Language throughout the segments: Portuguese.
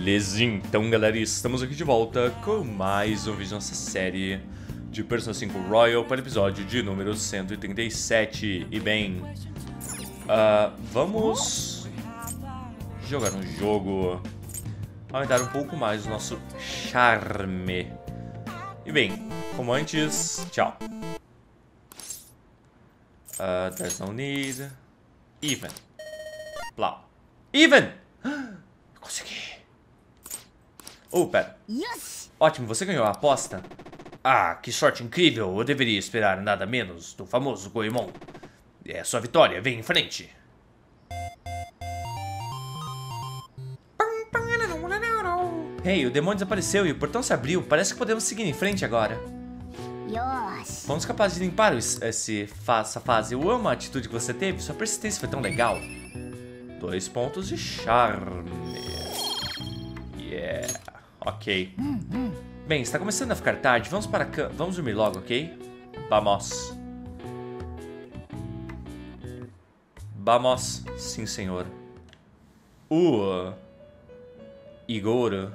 Beleza, então galera, estamos aqui de volta com mais um vídeo da nossa série de Persona 5 Royal para o episódio de número 137. E bem, vamos jogar um jogo, aumentar um pouco mais o nosso charme. E bem, como antes, tchau. There's no need. Even. Blá. Even! Consegui. Oh, pera. Ótimo, você ganhou a aposta. Ah, que sorte incrível. Eu deveria esperar nada menos do famoso Goemon. É sua vitória, vem em frente. Hey, o demônio desapareceu e o portão se abriu. Parece que podemos seguir em frente agora. Fomos capazes de limpar essa fase. Eu amo a atitude que você teve. Sua persistência foi tão legal. 2 pontos de charme. Yeah. Ok. Bem, está começando a ficar tarde. Vamos para cá. Vamos dormir logo, ok? Vamos. Vamos. Sim, senhor. Igor.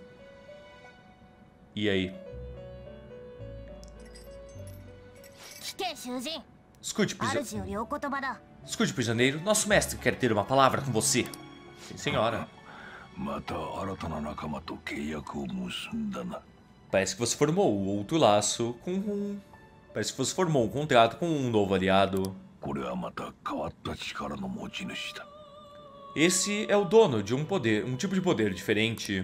E aí? Escute, prisioneiro. Nosso mestre quer ter uma palavra com você. Sim, senhora. Parece que você formou outro laço com Parece que você formou um contrato com um novo aliado. Esse é o dono de um tipo de poder diferente.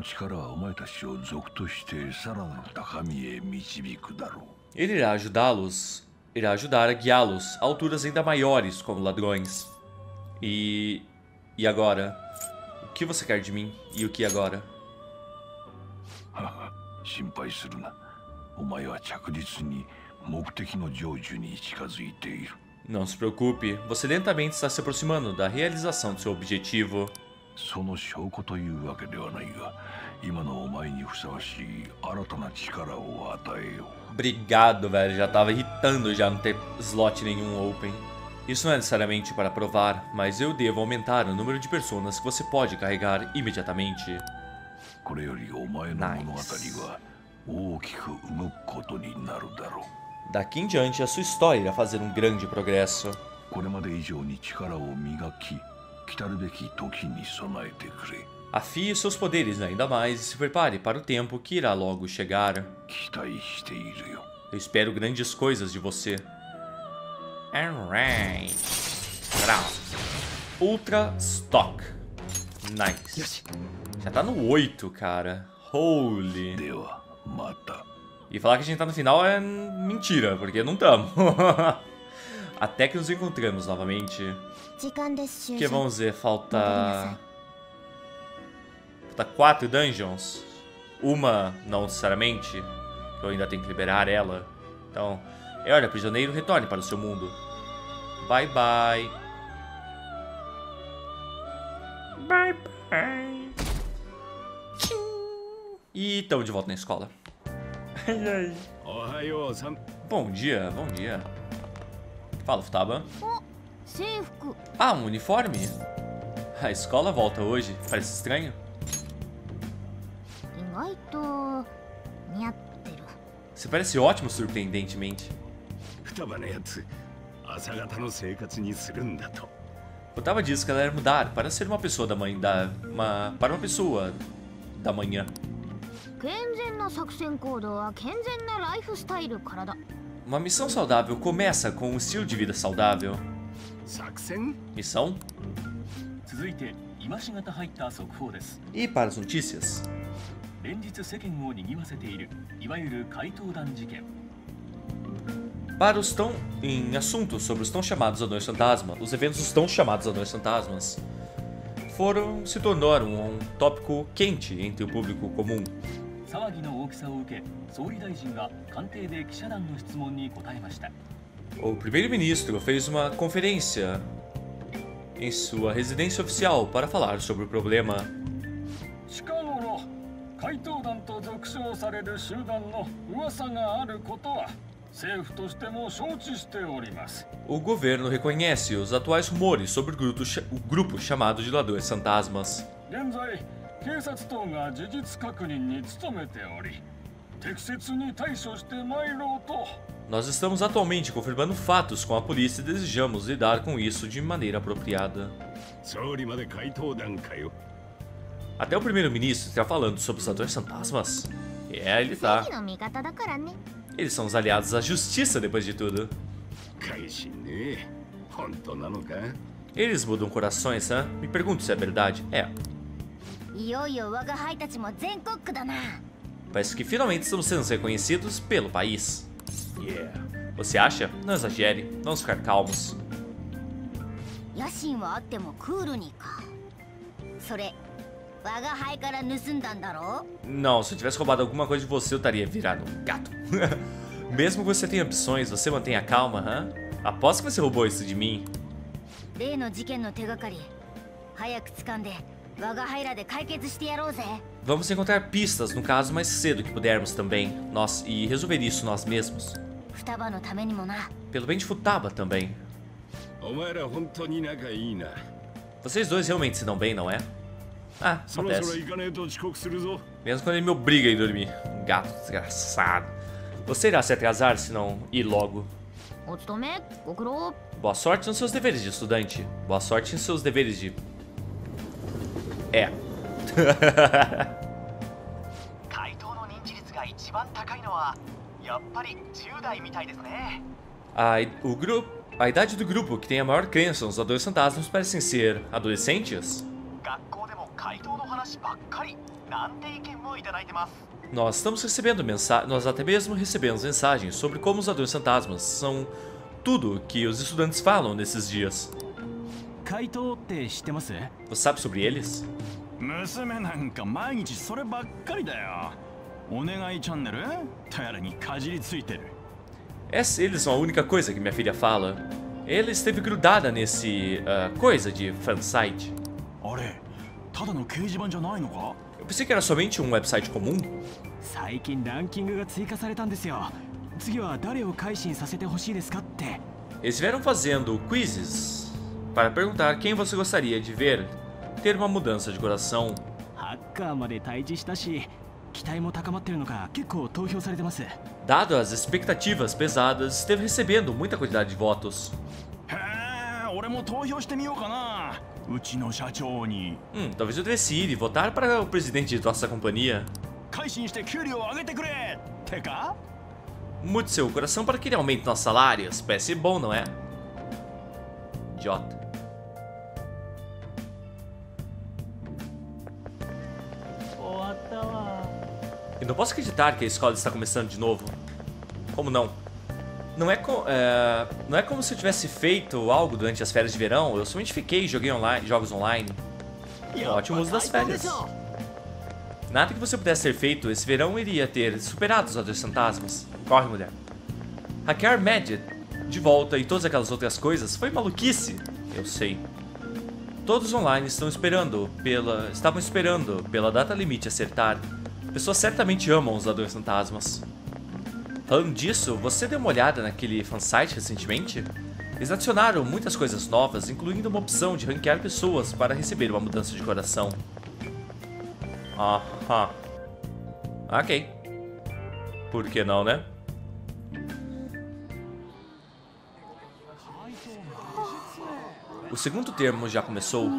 Ele irá ajudá-los. Irá ajudar a guiá-los a alturas ainda maiores como ladrões. E agora? O que você quer de mim? E o que agora? Não se preocupe, você lentamente está se aproximando da realização do seu objetivo. Obrigado, velho. Já tava irritando já não ter slot nenhum open. Isso não é necessariamente para provar, mas eu devo aumentar o número de personas que você pode carregar imediatamente. Nice. Daqui em diante, a sua história irá fazer um grande progresso. Afie seus poderes ainda mais e se prepare para o tempo que irá logo chegar. Eu espero grandes coisas de você. Alright. Ultra Stock. Nice. Já tá no 8, cara. Holy. E falar que a gente tá no final é mentira, porque não tamo. Até que nos encontramos novamente. Que vamos ver, falta 4 dungeons. Uma, não necessariamente, que eu ainda tenho que liberar ela. Então, olha, prisioneiro, retorne para o seu mundo. Bye, bye. Bye, bye. E estamos de volta na escola. Bom dia, bom dia. Fala, Futaba. Ah, um uniforme? A escola volta hoje. Parece estranho. Você parece ótimo, surpreendentemente. Futaba disse que ela ia mudar para ser uma pessoa da manhã. Para uma pessoa da manhã. Uma missão saudável começa com um estilo de vida saudável. Missão? E para as notícias. Para os em assuntos sobre os tão chamados Anões Fantasma, os eventos dos tão chamados Anões Fantasmas se tornaram um tópico quente entre o público comum. O primeiro-ministro fez uma conferência em sua residência oficial para falar sobre o problema. O governo reconhece os atuais rumores sobre o grupo chamado de Ladrões Fantasmas. 警察等が事実確認に努めており、適切に対処してまいろうと。 Nós estamos atualmente confirmando fatos com a polícia e desejamos lidar com isso de maneira apropriada. Até o primeiro-ministro está falando sobre os anões fantasmas. É, ele tá. Eles são os aliados da justiça depois de tudo. Eles mudam corações, hã? Me pergunto se é verdade. É. Parece que finalmente estamos sendo reconhecidos pelo país. Yeah. Você acha? Não exagere. Vamos ficar calmos. Não, se eu tivesse roubado alguma coisa de você, eu estaria virado um gato. Mesmo que você tenha opções, você mantém a calma, hã? Aposto que você roubou isso de mim. Vamos encontrar pistas no caso mais cedo que pudermos também. E resolver isso nós mesmos. Pelo bem de Futaba também. Vocês dois realmente se dão bem, não é? Ah, acontece. Mesmo quando ele me obriga a ir dormir. Um gato desgraçado. Você irá se atrasar se não ir logo. Boa sorte nos seus deveres de estudante. Boa sorte nos seus deveres de... É. A idade do grupo que tem a maior crença nos anões fantasmas parecem ser adolescentes. Nós estamos recebendo mensagens, nós até mesmo recebemos mensagens sobre como os anões fantasmas são tudo que os estudantes falam nesses dias. Você sabe sobre eles? Eles são a única coisa que minha filha fala. Ela esteve grudada nesse coisa de fansite. Eu pensei que era somente um website comum. Eles vieram fazendo quizzes para perguntar quem você gostaria de ver ter uma mudança de coração. Dado as expectativas pesadas, esteve recebendo muita quantidade de votos. Talvez eu devesse ir e votar para o presidente de nossa companhia. Mude seu coração para que ele aumente nossos salários. Parece bom, não é? Idiota. Eu não posso acreditar que a escola está começando de novo. Como não? Não é como se eu tivesse feito algo durante as férias de verão. Eu somente fiquei e joguei jogos online. Ótimo uso das férias. Nada que você pudesse ter feito esse verão iria ter superado os anões fantasmas. Corre, mulher. Hackear Magic de volta e todas aquelas outras coisas foi maluquice. Eu sei. Todos online estavam esperando pela data limite acertar. Pessoas certamente amam os anões fantasmas. Falando disso, você deu uma olhada naquele fansite recentemente? Eles adicionaram muitas coisas novas, incluindo uma opção de ranquear pessoas para receber uma mudança de coração. Aham. Ok. Por que não, né? O segundo termo já começou.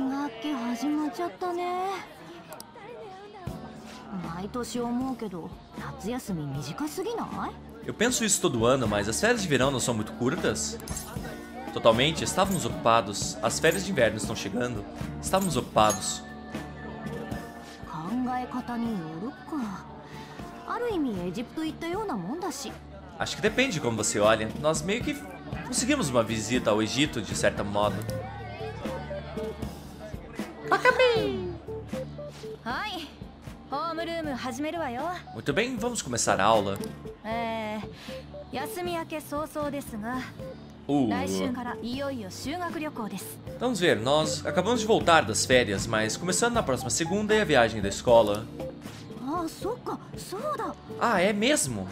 Eu penso isso todo ano, mas as férias de verão não são muito curtas? Totalmente, estávamos ocupados. As férias de inverno estão chegando. Estávamos ocupados. Acho que depende de como você olha. Nós meio que conseguimos uma visita ao Egito, de certo modo. Acabei! Muito bem, vamos começar a aula. Vamos ver, nós acabamos de voltar das férias, mas começando na próxima segunda é a viagem da escola. Ah, é mesmo?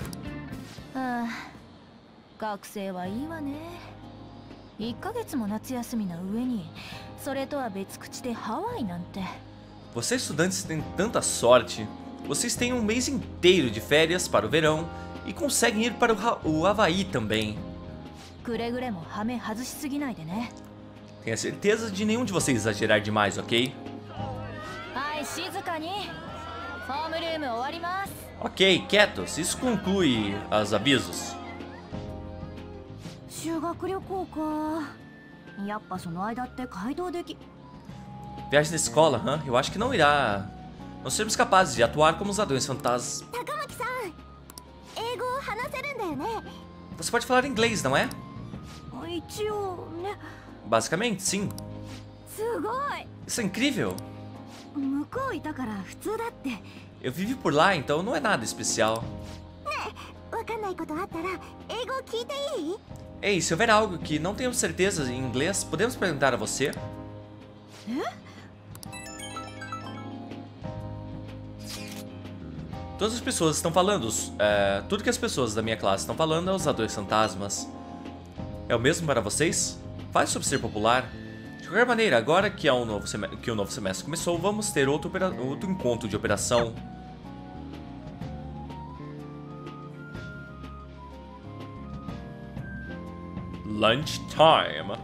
Vocês estudantes têm tanta sorte. Vocês têm um mês inteiro de férias para o verão e conseguem ir para o Havaí também. Tenha certeza de nenhum de vocês exagerar demais, ok? Ok, quietos. Isso conclui os avisos. Viagem da escola, hã? Eu acho que não irá. Não seremos capazes de atuar como os ladrões fantasmas. Você pode falar inglês, não é? Basicamente, sim. Isso é incrível. Eu vivi por lá, então não é nada especial. Ei, se houver algo que não tenhamos certeza em inglês, podemos perguntar a você? Todas as pessoas estão falando. Tudo que as pessoas da minha classe estão falando é os ladrões fantasmas. É o mesmo para vocês? Fale sobre ser popular. De qualquer maneira, agora que o novo semestre começou, vamos ter outro encontro de operação. Lunchtime.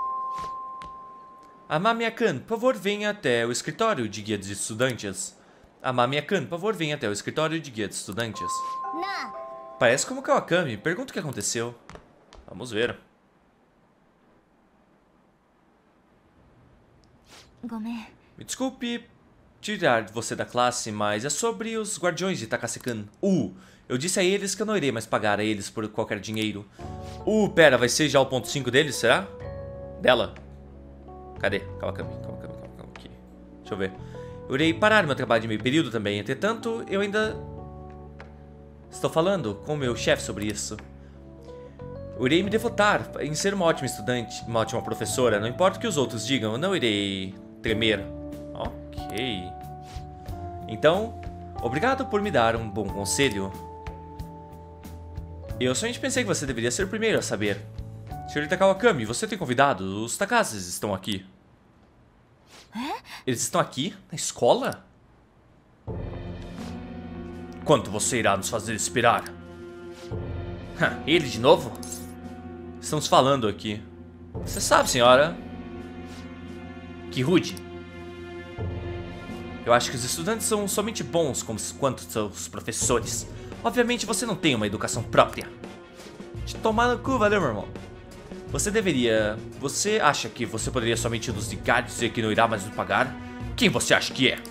Amamiya-kun, por favor, venha até o escritório de guia de estudantes. Amamiya-kun, por favor, venha até o escritório de guia de estudantes. Parece como Kawakami. Pergunta o que aconteceu. Vamos ver. Me desculpe tirar você da classe, mas é sobre os guardiões de Takase-kun. Eu disse a eles que eu não irei mais pagar a eles por qualquer dinheiro. Pera, vai ser já o ponto 5 deles, será? Dela. Cadê? Kawakami, aqui. Deixa eu ver. Eu irei parar meu trabalho de meio período também. Entretanto, eu ainda estou falando com o meu chefe sobre isso. Eu irei me devotar em ser uma ótima estudante, uma ótima professora. Não importa o que os outros digam, eu não irei tremer. Ok. Então, obrigado por me dar um bom conselho. Eu somente pensei que você deveria ser o primeiro a saber. Senhorita Kawakami, você tem convidado? Os Takases estão aqui. Eles estão aqui? Na escola? Quanto você irá nos fazer esperar? Ele de novo? Estamos falando aqui. Você sabe, senhora. Que rude. Eu acho que os estudantes são somente bons quanto seus professores. Obviamente você não tem uma educação própria. Te tomar no cu, valeu, meu irmão. Você acha que você poderia somente nos ligar e dizer que não irá mais nos pagar? Quem você acha que é?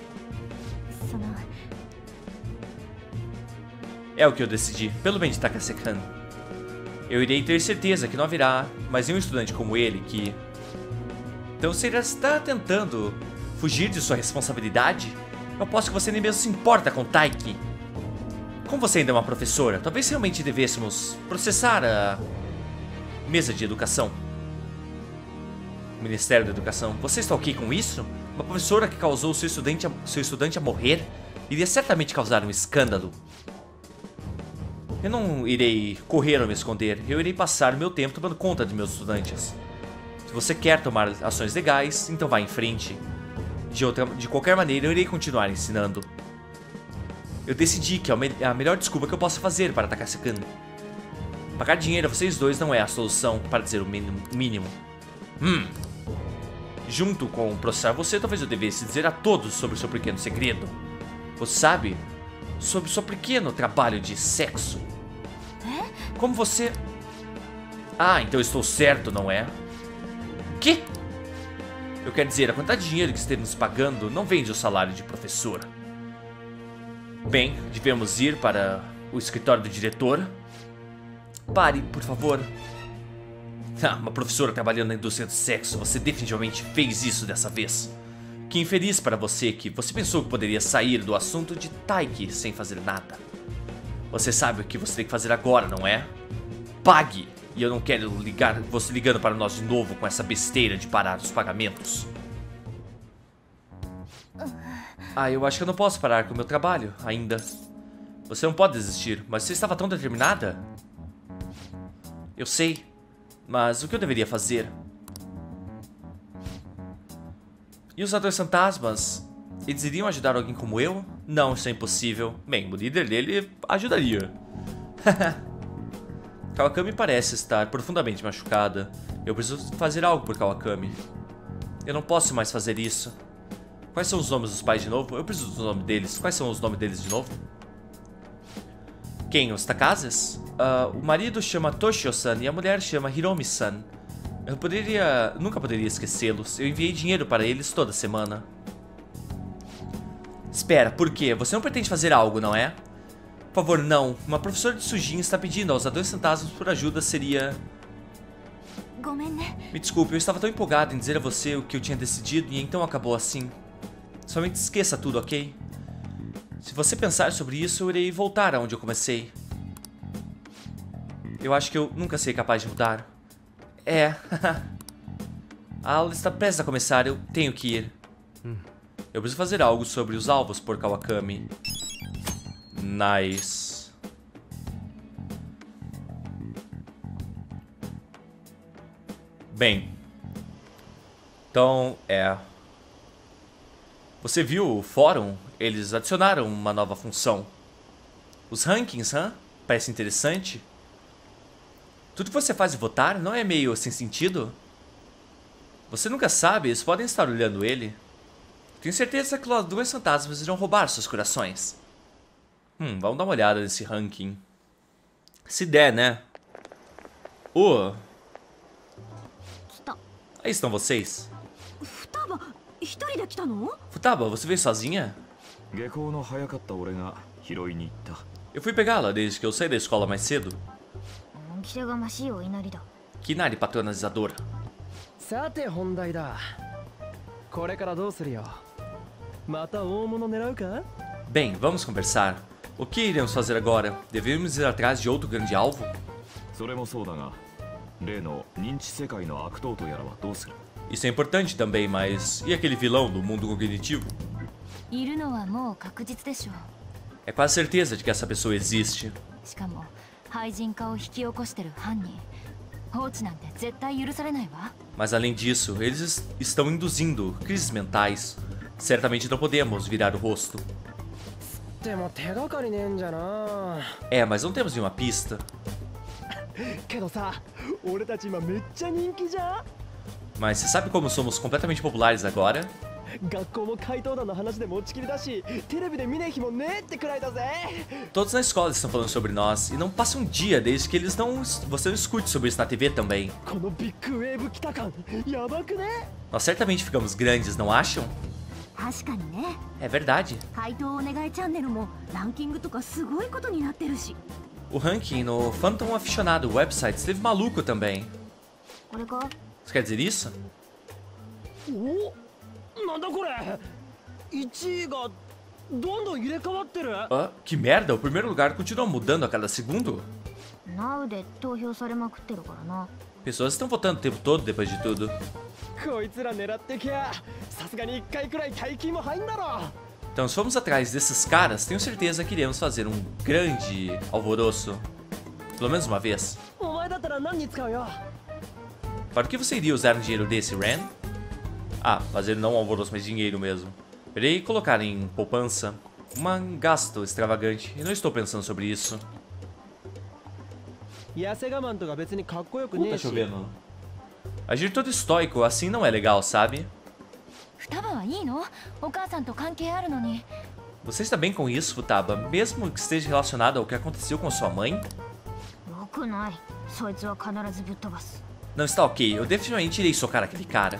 É o que eu decidi, pelo bem de Takase-kun. Eu irei ter certeza que não haverá mais nenhum estudante como ele que... Então você está tentando fugir de sua responsabilidade? Eu aposto que você nem mesmo se importa com Taiki. Como você ainda é uma professora, talvez realmente devêssemos processar a mesa de educação. O Ministério da Educação. Você está ok com isso? Uma professora que causou seu estudante a morrer iria certamente causar um escândalo. Eu não irei correr ou me esconder. Eu irei passar meu tempo tomando conta de meus estudantes. Se você quer tomar ações legais, então vá em frente. De qualquer maneira, eu irei continuar ensinando. Eu decidi que é a melhor desculpa que eu posso fazer para Takase-kun. Pagar dinheiro a vocês dois não é a solução, para dizer o mínimo. Junto com processar você, talvez eu devesse dizer a todos sobre o seu pequeno segredo. Você sabe? Sobre o seu pequeno trabalho de sexo. Como você... então eu estou certo, não é? Que? Eu quero dizer, a quantidade de dinheiro que esteve nos pagando não vem do salário de professor. Bem, devemos ir para o escritório do diretor. Pare, por favor. Uma professora trabalhando na indústria do sexo. Você definitivamente fez isso dessa vez. Que infeliz para você que você pensou que poderia sair do assunto de Taiki sem fazer nada. Você sabe o que você tem que fazer agora, não é? Pague! E eu não quero você ligando para nós de novo com essa besteira de parar os pagamentos. Eu acho que eu não posso parar com o meu trabalho ainda. Você não pode desistir, mas você estava tão determinada. Eu sei, mas o que eu deveria fazer? E os ladrões fantasmas? Eles iriam ajudar alguém como eu? Não, isso é impossível. Bem, o líder dele ajudaria. Kawakami parece estar profundamente machucada. Eu preciso fazer algo por Kawakami. Eu não posso mais fazer isso. Quais são os nomes dos pais de novo? Eu preciso dos nomes deles. Quais são os nomes deles de novo? Quem? Os Takazes? O marido chama Toshio-san e a mulher chama Hiromi-san. Eu nunca poderia esquecê-los. Eu enviei dinheiro para eles toda semana. Espera, por quê? Você não pretende fazer algo, não é? Por favor, não. Uma professora de Sujin está pedindo aos 2 centavos por ajuda seria... Me desculpe, eu estava tão empolgado em dizer a você o que eu tinha decidido e então acabou assim. Somente esqueça tudo, ok? Se você pensar sobre isso, eu irei voltar aonde eu comecei. Eu acho que eu nunca serei capaz de mudar. É. A aula está prestes a começar, eu tenho que ir. Eu preciso fazer algo sobre os alvos por Kawakami. Nice. Bem. Então, Você viu o fórum? Eles adicionaram uma nova função. Os rankings, Parece interessante. Tudo que você faz e votar não é meio sem sentido? Você nunca sabe, eles podem estar olhando ele. Tenho certeza que os 2 fantasmas irão roubar seus corações. Vamos dar uma olhada nesse ranking. Se der, né? Aí estão vocês. Futaba, você veio sozinha? Eu fui pegá-la desde que eu saí da escola mais cedo. Kinari patronizadora. Bem, vamos conversar. O que iremos fazer agora? Devemos ir atrás de outro grande alvo? Isso é importante também, mas... E aquele vilão do mundo cognitivo? É quase certeza de que essa pessoa existe. Mas além disso, eles estão induzindo crises mentais. Certamente não podemos virar o rosto. Mas não temos nenhuma pista. Mas você sabe como somos completamente populares agora? Todos na escola estão falando sobre nós e não passa um dia desde que você não escute sobre isso na TV também. Nós certamente ficamos grandes, não acham? É verdade. O ranking no Phantom Aficionado website esteve maluco também. Você quer dizer isso? Que merda, o primeiro lugar continua mudando a cada segundo? Pessoas estão votando o tempo todo depois de tudo. Então, se formos atrás desses caras, tenho certeza que iremos fazer um grande alvoroço. Pelo menos uma vez. Para o que você iria usar um dinheiro desse, Ren? Fazer não um alvoroço, mas dinheiro mesmo. Eu irei colocar em poupança. Um gasto extravagante. E não estou pensando sobre isso. Tá chovendo. Agir todo estoico assim não é legal, sabe? Você está bem com isso, Futaba? Mesmo que esteja relacionado ao que aconteceu com sua mãe? Não está ok, eu definitivamente irei socar aquele cara.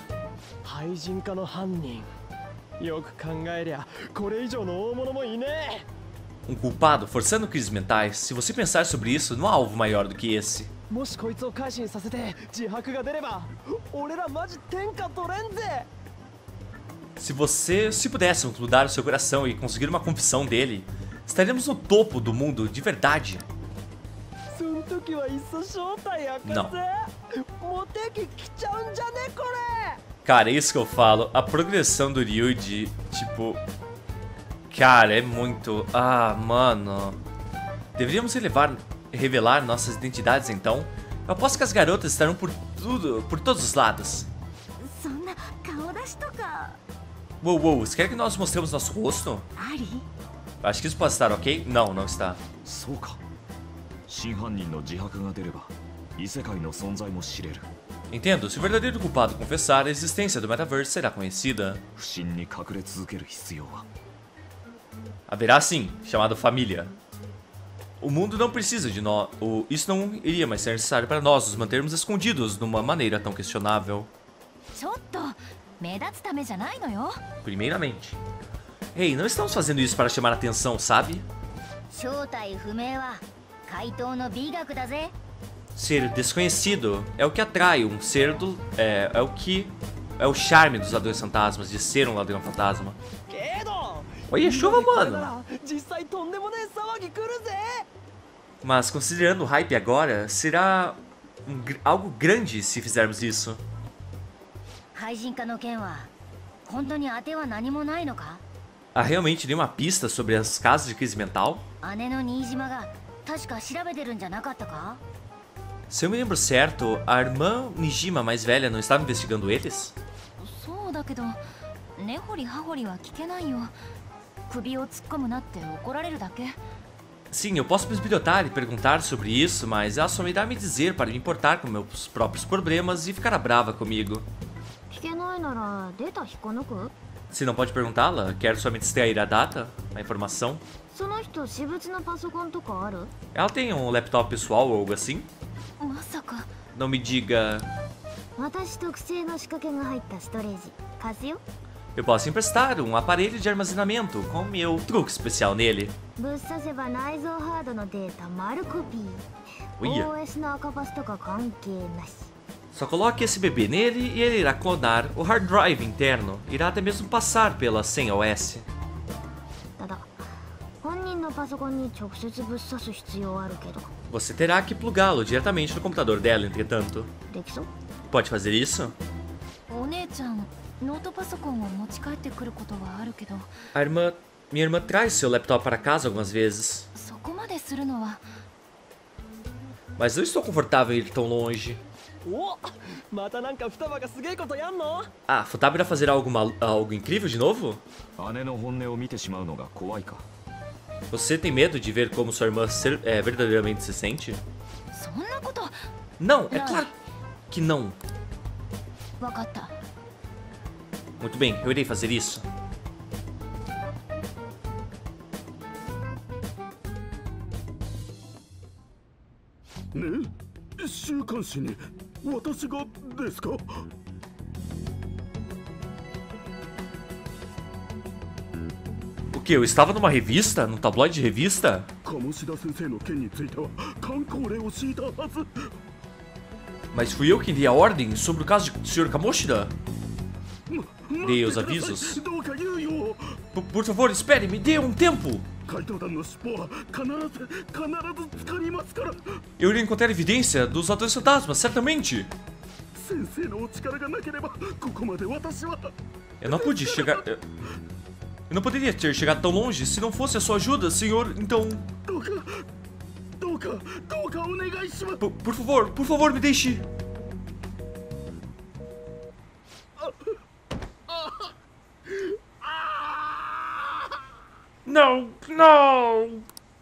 Um culpado forçando crises mentais. Se você pensar sobre isso, não há alvo maior do que esse. Se pudéssemos mudar o seu coração e conseguir uma confissão dele, estaríamos no topo do mundo de verdade. Não. Cara, é isso que eu falo. A progressão do Ryuji, tipo... Cara, é muito... mano... Deveríamos revelar nossas identidades, então? Eu aposto que as garotas estarão por todos os lados. Uou, você quer que nós mostremos nosso rosto? Acho que isso pode estar ok? Não, não está. Entendo, se o verdadeiro culpado confessar, a existência do metaverso será conhecida. Haverá sim, chamado família. O mundo não precisa de nós. Isso não iria mais ser necessário para nós nos mantermos escondidos de uma maneira tão questionável. Primeiramente. Ei, não estamos fazendo isso para chamar a atenção, sabe? Ser desconhecido é o que atrai um ser do... É o charme dos ladrões fantasmas, de ser um ladrão fantasma. Olha a chuva, mano! Mas considerando o hype agora, será algo grande se fizermos isso. Há realmente nenhuma pista sobre as casos de crise mental? Se eu me lembro certo, a irmã Nijima mais velha não estava investigando eles? Sim, eu posso bisbilhotar e perguntar sobre isso, mas ela só me dá a me dizer para me importar com meus próprios problemas e ficará brava comigo. Se não pode perguntá-la, quer somente extrair a data, a informação? Ela tem um laptop pessoal ou algo assim? Não me diga... Eu posso emprestar um aparelho de armazenamento com meu truque especial nele. Uia. Só coloque esse bebê nele e ele irá clonar o hard drive interno. Irá até mesmo passar pela senha OS. Você terá que plugá-lo diretamente no computador dela, entretanto. Pode fazer isso? Minha irmã traz seu laptop para casa algumas vezes. Mas eu estou confortável em ir tão longe. Ah, Futaba irá fazer algo incrível de novo? Você tem medo de ver como sua irmã verdadeiramente se sente? Não, é claro que não. Muito bem, eu irei fazer isso. O que? Eu estava numa revista? Num tabloide de revista? Mas fui eu quem dei a ordem sobre o caso do Sr. Kamoshida? Dei os avisos. Por favor, espere, me dê um tempo. Eu irei encontrar evidência dos ladrões fantasmas, certamente. Eu não pude chegar... Eu não poderia ter chegado tão longe se não fosse a sua ajuda, senhor, então... Por favor, me deixe. Não, não.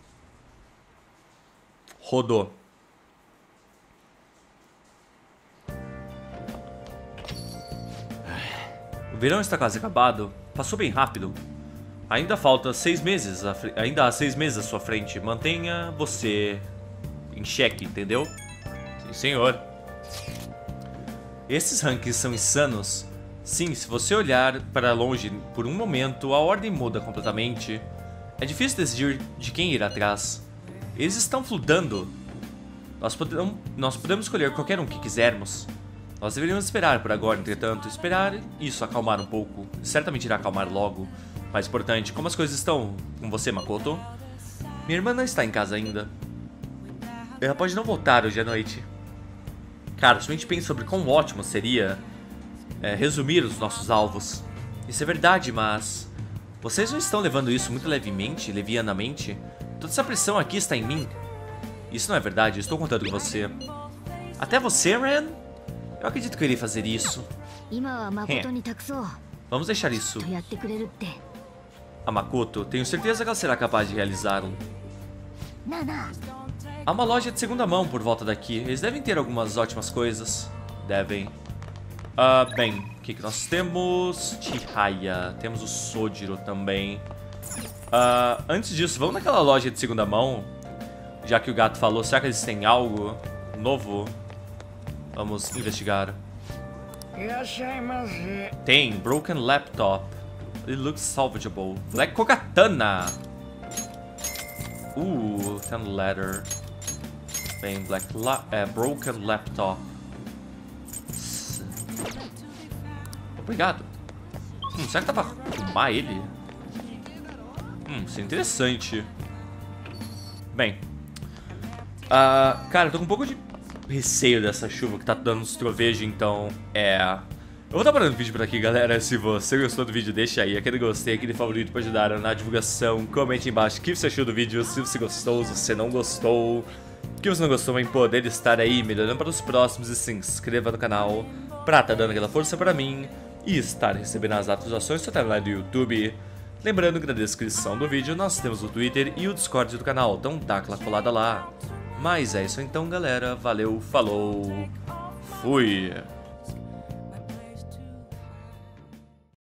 Rodou. O verão está quase acabado. Passou bem rápido. Ainda falta 6 meses. Ainda há 6 meses à sua frente. Mantenha você em xeque, entendeu? Sim, senhor. Esses rankings são insanos. Sim, se você olhar para longe por um momento, a ordem muda completamente. É difícil decidir de quem ir atrás. Eles estão fludando. Nós podemos escolher qualquer um que quisermos. Nós deveríamos esperar por agora, entretanto. Esperar isso acalmar um pouco. Certamente irá acalmar logo. Mais importante, como as coisas estão com você, Makoto? Minha irmã não está em casa ainda. Ela pode não voltar hoje à noite. Cara, somente pense sobre quão ótimo seria resumir os nossos alvos. Isso é verdade, mas... Vocês não estão levando isso muito levianamente? Toda essa pressão aqui está em mim. Isso não é verdade, eu estou contando com você. Até você, Ren? Eu acredito que eu irei fazer isso. Vamos deixar isso. A Makoto, tenho certeza que ela será capaz de realizá-lo. Há uma loja de segunda mão por volta daqui. Eles devem ter algumas ótimas coisas. Devem. Bem, o que nós temos? Chihaya. Temos o Sojiro também. Antes disso, vamos naquela loja de segunda mão. Já que o gato falou, será que eles têm algo novo? Vamos investigar. Tem, Broken Laptop. It looks salvageable. Black Kokatana. Ten leather. Bem, Broken Laptop. Obrigado. Será que dá pra arrumar ele? Isso é interessante. Bem. Cara, eu tô com um pouco de receio dessa chuva que tá dando uns trovejos, então eu vou estar parando o vídeo por aqui, galera. Se você gostou do vídeo, deixa aí aquele gostei, aquele favorito pra ajudar na divulgação. Comente aí embaixo o que você achou do vídeo, se você gostou, se você não gostou. O que você não gostou, em poder estar aí melhorando para os próximos. E se inscreva no canal pra estar dando aquela força pra mim e estar recebendo as atualizações do canal do YouTube. Lembrando que na descrição do vídeo nós temos o Twitter e o Discord do canal, então dá aquela colada lá. Mas é isso então, galera. Valeu, falou, fui!